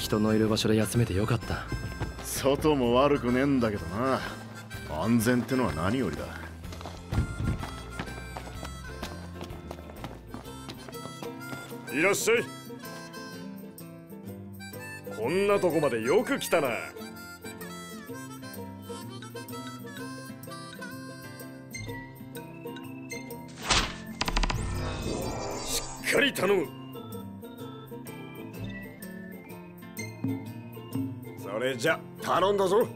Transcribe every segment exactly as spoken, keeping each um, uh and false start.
人のいる場所で休めてよかった。 外も悪くねえんだけどな。安全ってのは何よりだ。 いらっしゃい。こんなとこまでよく来たな。しっかり頼む。それじゃ頼んだぞ。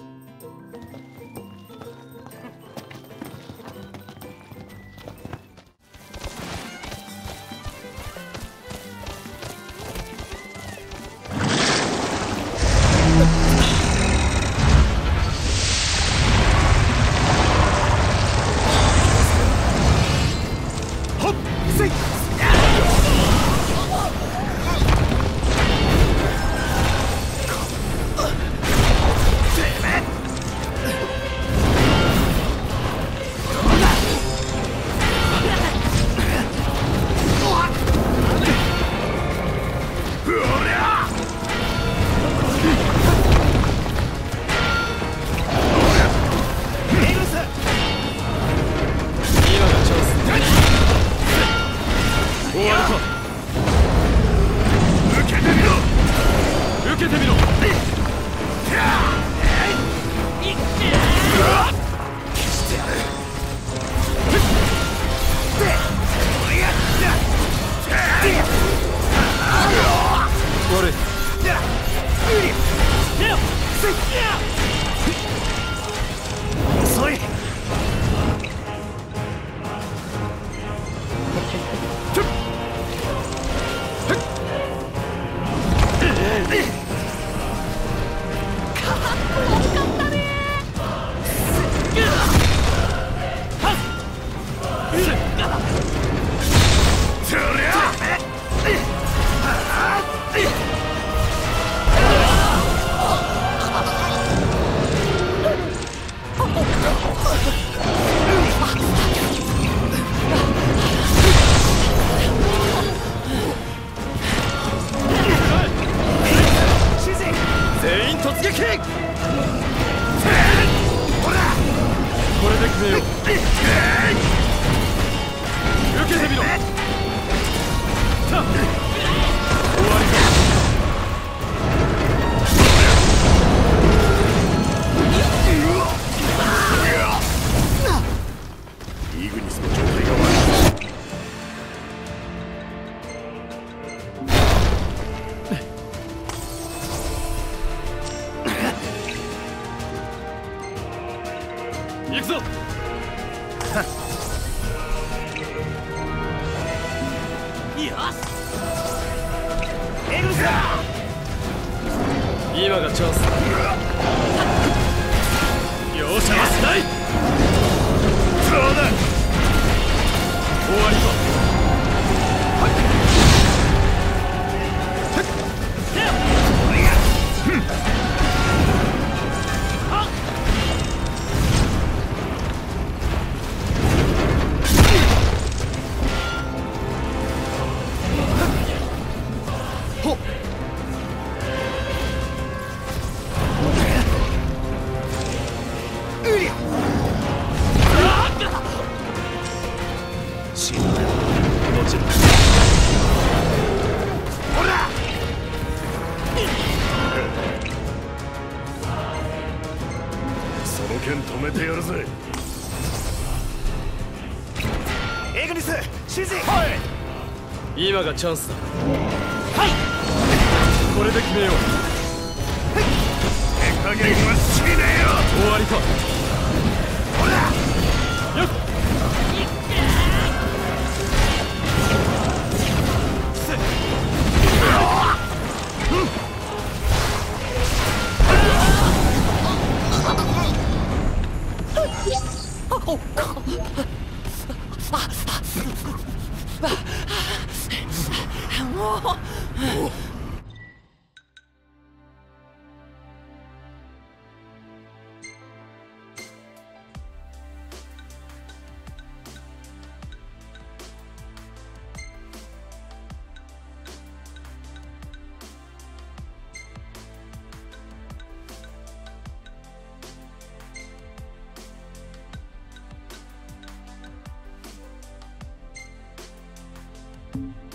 今がチャンスだ。容赦はしない。そうだ。終わりか。 止めてやるぜ。 エグニス、指示。 はい。今がチャンスだ。はい。これで決めよう。 はい。手加減はしねえよ。 終わりか。 ほら。 よっ。 もう。 な。